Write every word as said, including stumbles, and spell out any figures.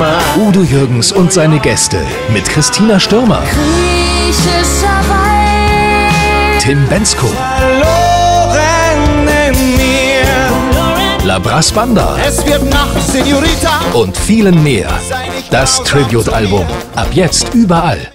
Udo Jürgens und seine Gäste mit Christina Stürmer, Tim Bendzko, La Brass Banda Es wird Nacht, Senorita. und vielen mehr. Das Tribute-Album. Ab jetzt überall.